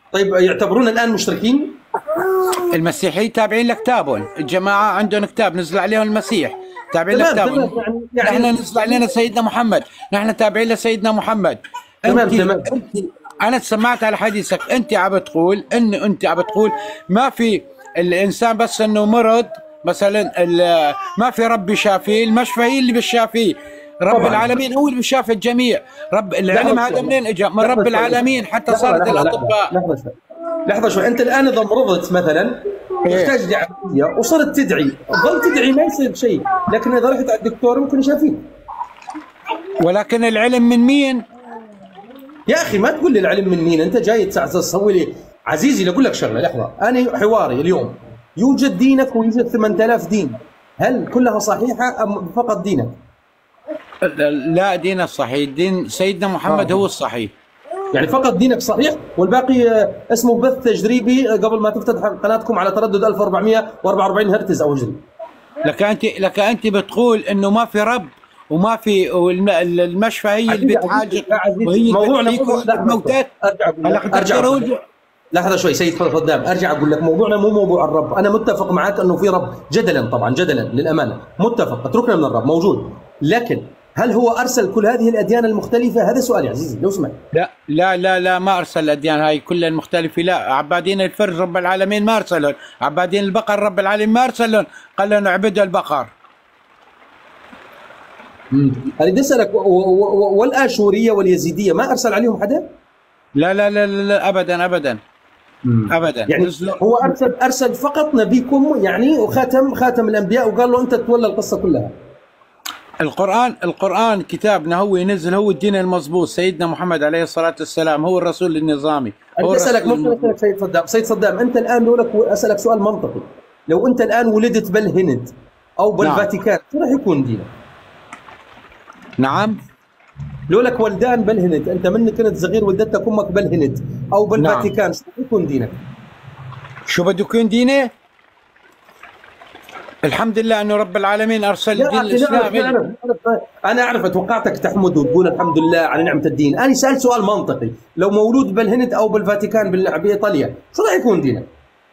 طيب يعتبرون الان مشركين؟ المسيحيين تابعين لكتابهم، الجماعة عندهم كتاب نزل عليهم المسيح، تابعين تمام تمام لكتابهم. نحن نزل علينا سيدنا محمد، نحن تابعين لسيدنا محمد. تمام تمام. أنا سمعت على حديثك، أنت عم بتقول ما في الإنسان بس إنه مرض مثلا ما في رب يشافيه، المشفى هي اللي بيشافيه، رب طبعا. العالمين هو اللي بيشافي الجميع. رب العلم هذا منين اجى؟ من رب العالمين، حتى صارت الأطباء. لحظة شوي، أنت الآن إذا مرضت مثلا تحتاج دعاية وصرت تدعي، ظل تدعي ما يصير شيء، لكن إذا رحت على الدكتور ممكن يشافيك. ولكن العلم من مين؟ يا أخي ما تقول لي العلم من مين، أنت جاي تسوي لي عزيزي. أقول لك شغلة، لحظة، أنا حواري اليوم يوجد دينك ويوجد 8000 دين، هل كلها صحيحة أم فقط دينك؟ لا، دين الصحيح، دين سيدنا محمد هو الصحيح. يعني فقط دينك صحيح والباقي اسمه بث تجريبي قبل ما تفتح قناتكم على تردد 1444 هرتز او هجري. لك انت بتقول انه ما في رب وما في المشفى هي اللي بتعالجك وهي موضوعنا موتات. لحظه شوي سيد صدام، ارجع اقول لك موضوعنا مو موضوع الرب. انا متفق معك انه في رب جدلا، طبعا جدلا للامانه متفق، اتركنا من الرب موجود، لكن هل هو ارسل كل هذه الاديان المختلفه؟ هذا سؤالي عزيزي لو سمحت. لا لا لا لا، ما ارسل الاديان هاي كلها المختلفه. لا، عبادين الفرج رب العالمين ما ارسلهم، عبادين البقر رب العالمين ما ارسلهم، قال لهم اعبدوا البقر. اريد اسالك، والاشوريه واليزيديه ما ارسل عليهم حدا؟ لا لا لا لا ابدا ابدا ابدا. يعني هو ارسل فقط نبيكم يعني، وخاتم الانبياء، وقال له انت تتولى القصه كلها. القرآن كتابنا هو ينزل، هو الدين المضبوط، سيدنا محمد عليه الصلاة والسلام هو الرسول النظامي. أنا أسألك سيد صدام، أنت الآن لو لك أسألك سؤال منطقي، لو أنت الآن ولدت بالهند أو بالفاتيكان شو راح يكون دينك؟ نعم؟ لو لك ولدان بالهند، أنت من كنت صغير ولدتك أمك بالهند أو بالفاتيكان، شو راح يكون دينك؟ شو بده يكون ديني؟ الحمد لله انه رب العالمين ارسل الدين الاسلامي. انا اعرف توقعتك تحمد وتقول الحمد لله على نعمه الدين، انا سالت سؤال منطقي، لو مولود بالهند او بالفاتيكان بايطاليا شو راح يكون دينك؟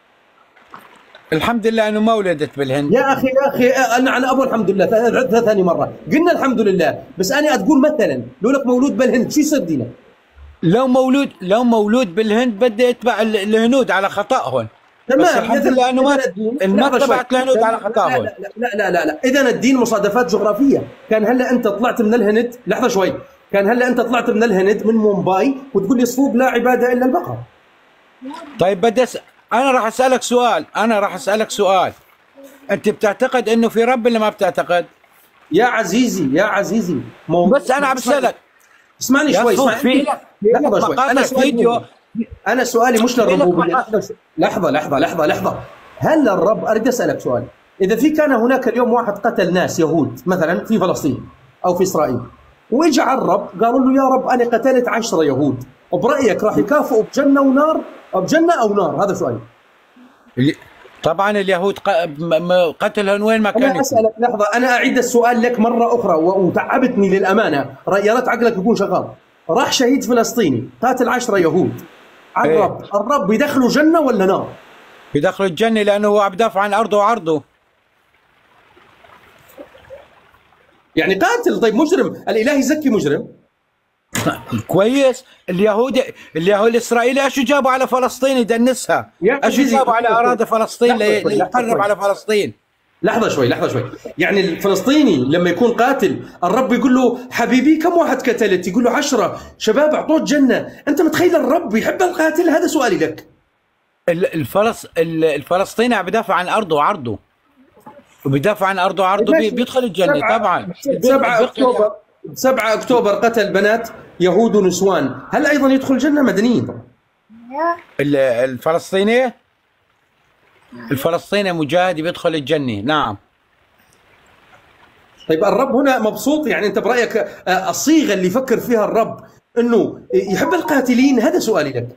الحمد لله انه ما ولدت بالهند. يا اخي انا ابو الحمد لله ثاني مره قلنا الحمد لله، بس انا تقول مثلا لو لك مولود بالهند شو يصير دينك؟ لو مولود بالهند بدي يتبع الهنود على خطأهم. تمام، بس الحمد لله انه ما تبعت الهنود على خطاهم. لا لا لا لا لا، اذا الدين مصادفات جغرافيه، كان هلا انت طلعت من الهند، لحظه شوي، كان هلا انت طلعت من الهند من مومباي وتقول لي صفوف لا عباده الا البقر. طيب انا راح اسالك سؤال، انت بتعتقد انه في رب ولا ما بتعتقد؟ يا عزيزي بس انا عم بسالك، اسمعني شوي، لحظه شوي، أنا سؤالي مش للربوبية. لحظة، هل الرب، أريد أسألك سؤال، إذا كان هناك اليوم واحد قتل ناس يهود مثلا في فلسطين أو في إسرائيل، وإجا على الرب قالوا له يا رب أنا قتلت 10 يهود، برأيك راح يكافئوا بجنة ونار أو بجنة أو نار؟ هذا سؤالي. طبعا اليهود قتلهم وين ما كانوا. أنا أسألك، لحظة، أنا أعيد السؤال لك مرة أخرى وتعبتني للأمانة، يا ريت عقلك يكون شغال. راح شهيد فلسطيني قاتل 10 يهود، الرب يدخلوا جنة ولا نار؟ يدخلوا الجنة لأنه هو عم يدافع عن أرضه وعرضه. يعني قاتل، طيب مجرم، الإله يزكي مجرم؟ كويس. اليهود الإسرائيلي ايش جابوا على فلسطين يدنسها؟ ايش جابوا على أراضي فلسطين ليقرب على فلسطين؟ لحظة شوي، يعني الفلسطيني لما يكون قاتل الرب يقول له حبيبي كم واحد قتلت؟ يقول له 10 شباب اعطوه جنة، انت متخيل الرب يحب القاتل؟ هذا سؤالي لك. الفلسطيني عم بدافع عن أرضه وعرضه، وبيدافع عن أرضه وعرضه بيدخل الجنة طبعا. 7 أكتوبر قتل بنات يهود ونسوان، هل أيضا يدخل الجنة؟ مدنيين طبعا. الفلسطيني مجاهد بيدخل الجنة، نعم. طيب الرب هنا مبسوط؟ يعني انت برايك الصيغه اللي يفكر فيها الرب انه يحب القاتلين؟ هذا سؤالي لك.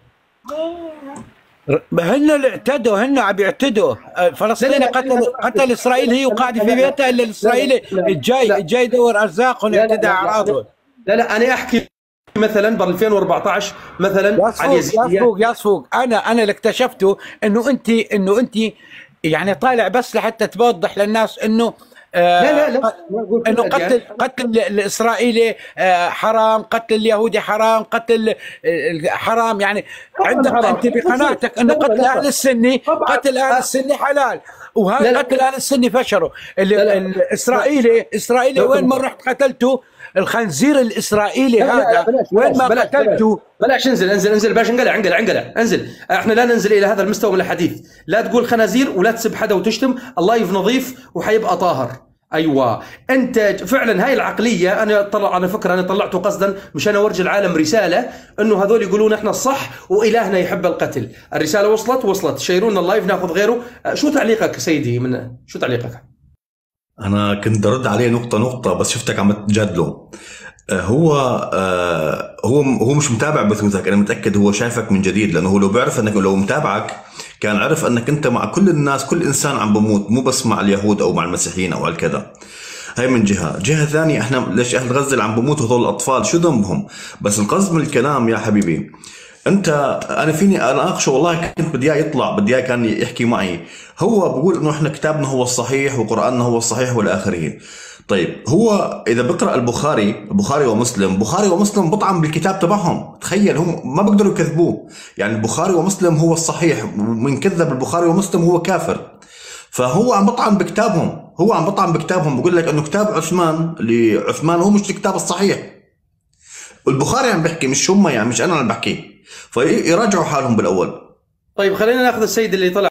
هن اللي اعتدوا، هن عم يعتدوا. فلسطين قتل اسرائيل، هي وقاعده في بيتها، الا الاسرائيلي الجاي يدور ارزاقهم يعتدى على اعراضهم. لا انا احكي مثلا ب 2014 مثلا على اليزيدية. يصفوق انا اللي اكتشفته انه انت يعني طالع بس لحتى توضح للناس انه لا انه قتل الاسرائيلي حرام، قتل اليهودي حرام، قتل حرام. يعني عندك انت بقناعتك انه قتل اهل السني، قتل اهل السني حلال، وهذا قتل اهل السني فشروا. الاسرائيلي وين ما رحت قتلته، الخنزير الاسرائيلي هذا وين ما قتلته. بلاش انزل باش انقلع انزل. احنا لا ننزل الى هذا المستوى من الحديث. لا تقول خنازير ولا تسب حدا وتشتم. اللايف نظيف وحيبقى طاهر. ايوه انت فعلا هاي العقليه. انا طلعته قصدا مشان اورجي العالم رساله انه هذول يقولون احنا الصح والهنا يحب القتل. الرساله وصلت. شيرونا اللايف ناخذ غيره. شو تعليقك سيدي؟ شو تعليقك؟ انا كنت ارد عليه نقطه بس شفتك عم تجادله. هو مش متابع بثوثك، انا متاكد هو شايفك من جديد، لانه هو لو بيعرف انك لو متابعك كان عرف انك انت مع كل الناس، كل انسان عم بموت، مو بس مع اليهود او مع المسيحيين او الكذا. هاي من جهه ثانيه، احنا ليش اهل غزه اللي عم بموتوا هذول الاطفال شو ذنبهم؟ بس القصد من الكلام يا حبيبي انا فيني اناقشه، والله كنت بدي اياه كان يحكي معي. هو بقول انه احنا كتابنا هو الصحيح وقراننا هو الصحيح والى اخره. طيب هو اذا بقرا البخاري ومسلم بطعن بالكتاب تبعهم. تخيل هم ما بيقدروا يكذبوه. يعني البخاري ومسلم هو الصحيح، من كذب البخاري ومسلم هو كافر. فهو عم بطعن بكتابهم، بقول لك انه كتاب عثمان هو مش الكتاب الصحيح. البخاري عم بحكي، مش هم، يعني مش انا عم بحكي. فيراجعوا حالهم بالاول. طيب خلينا ناخذ السيد اللي طلع